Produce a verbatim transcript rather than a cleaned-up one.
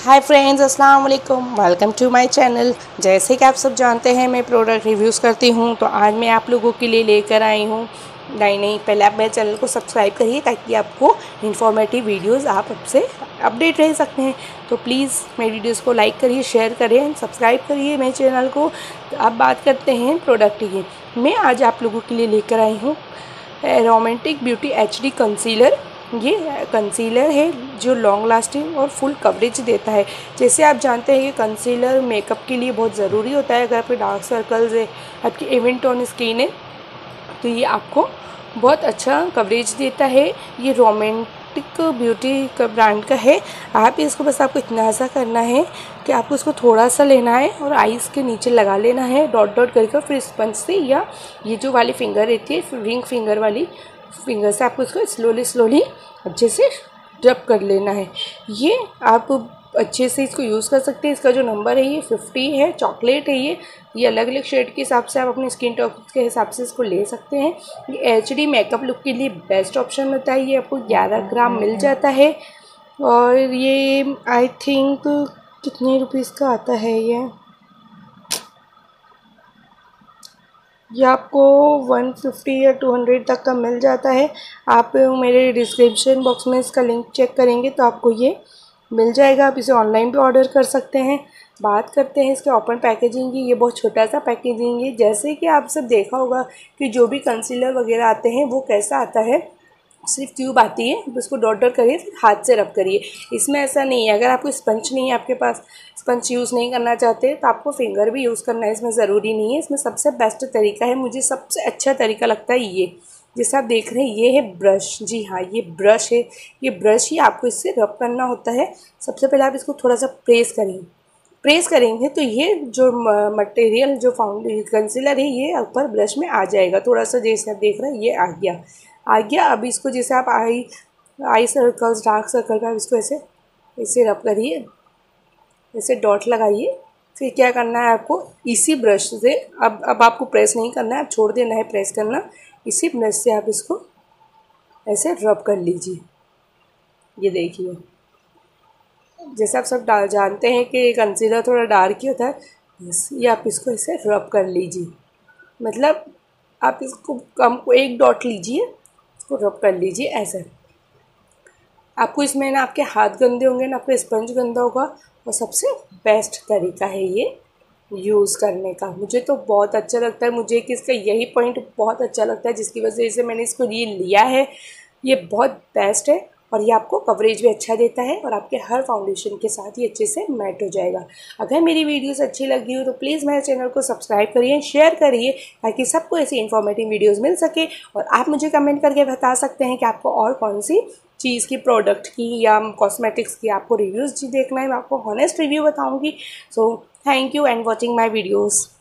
हाय friends, अस्सलाम वालेकुम। Welcome to my channel. जैसे कि आप सब जानते हैं मैं प्रोडक्ट रिव्यूज़ करती हूं, तो आज मैं आप लोगों के लिए लेकर आई हूं। नहीं नहीं पहले आप मेरे चैनल को सब्सक्राइब करिए ताकि आपको इन्फॉर्मेटिव वीडियोस आप आपसे अपडेट रह सकते हैं। तो प्लीज़ मेरी वीडियोस को लाइक करिए, शेयर करिए, सब्सक्राइब करिए मेरे चैनल को। अब बात करते हैं प्रोडक्ट की। मैं आज आप लोगों के लिए लेकर आई हूँ romantic beauty H D concealer. ये कंसीलर है जो लॉन्ग लास्टिंग और फुल कवरेज देता है। जैसे आप जानते हैं कि कंसीलर मेकअप के लिए बहुत ज़रूरी होता है। अगर आपके डार्क सर्कल्स है, आपकी इवन टोन स्किन है, तो ये आपको बहुत अच्छा कवरेज देता है। ये रोमांटिक ब्यूटी का ब्रांड का है। आप इसको बस आपको इतना सा करना है कि आपको इसको थोड़ा सा लेना है और आईज़ के नीचे लगा लेना है डॉट डॉट करके, फिर स्पंज से या ये जो वाली फिंगर रहती है रिंग फिंगर वाली फिंगर से आपको इसको स्लोली स्लोली अच्छे से रब कर लेना है। ये आप अच्छे से इसको यूज़ कर सकते हैं। इसका जो नंबर है ये फिफ्टी है, चॉकलेट है। ये ये अलग अलग शेड के हिसाब से आप अपनी स्किन टोन के हिसाब से इसको ले सकते हैं। ये एच डी मेकअप लुक के लिए बेस्ट ऑप्शन होता है। ये आपको ग्यारह ग्राम मिल जाता है और ये आई थिंक कितने रुपीज़ का आता है। ये ये आपको वन फिफ्टी या टू हंड्रेड तक का मिल जाता है। आप मेरे डिस्क्रिप्शन बॉक्स में इसका लिंक चेक करेंगे तो आपको ये मिल जाएगा। आप इसे ऑनलाइन भी ऑर्डर कर सकते हैं। बात करते हैं इसके ओपन पैकेजिंग की। ये बहुत छोटा सा पैकेजिंग है। जैसे कि आप सब देखा होगा कि जो भी कंसीलर वगैरह आते हैं वो कैसा आता है, सिर्फ ट्यूब आती है, उसको डॉट डॉट करिए, फिर हाथ से रब करिए। इसमें ऐसा नहीं है। अगर आपको स्पंज नहीं है, आपके पास स्पंज यूज़ नहीं करना चाहते, तो आपको फिंगर भी यूज़ करना है। इसमें ज़रूरी नहीं है। इसमें सबसे बेस्ट तरीका है, मुझे सबसे अच्छा तरीका लगता है ये, जैसे आप देख रहे हैं ये है ब्रश। जी हाँ, ये ब्रश है। ये ब्रश ही आपको इससे रब करना होता है। सबसे पहले आप इसको थोड़ा सा प्रेस करेंगे प्रेस करेंगे तो ये जो मटेरियल जो फाउंडेशन कंसीलर है ये ऊपर ब्रश में आ जाएगा। थोड़ा सा जैसे आप देख रहे हैं ये आ गया आ गया अब इसको जैसे आप eye eye circles, dark circle का इसको ऐसे ऐसे रब करिए, ऐसे डॉट लगाइए। फिर क्या करना है आपको, इसी ब्रश से अब अब आपको प्रेस नहीं करना है, आप छोड़ देना है प्रेस करना। इसी ब्रश से आप इसको ऐसे रब कर लीजिए। ये देखिए, जैसे आप सब जानते हैं कि कंसीलर थोड़ा डार्क ही होता है, बस ये आप इसको ऐसे रब कर लीजिए। मतलब आप इसको कम को एक डॉट लीजिए, इसको रब कर लीजिए ऐसे। आपको इसमें ना आपके हाथ गंदे होंगे ना आपका स्पंज गंदा होगा, और सबसे बेस्ट तरीका है ये यूज़ करने का। मुझे तो बहुत अच्छा लगता है। मुझे कि इसका यही पॉइंट बहुत अच्छा लगता है जिसकी वजह से मैंने इसको ये लिया है। ये बहुत बेस्ट है और ये आपको कवरेज भी अच्छा देता है और आपके हर फाउंडेशन के साथ ही अच्छे से मैट हो जाएगा। अगर मेरी वीडियोस अच्छी लगी हो तो प्लीज़ मेरे चैनल को सब्सक्राइब करिए, शेयर करिए, ताकि सबको ऐसी इन्फॉर्मेटिव वीडियोस मिल सके। और आप मुझे कमेंट करके बता सकते हैं कि आपको और कौन सी चीज़ की, प्रोडक्ट की या कॉस्मेटिक्स की आपको रिव्यूज़ देखना है। मैं आपको हॉनेस्ट रिव्यू बताऊँगी। So thank you and watching my videos.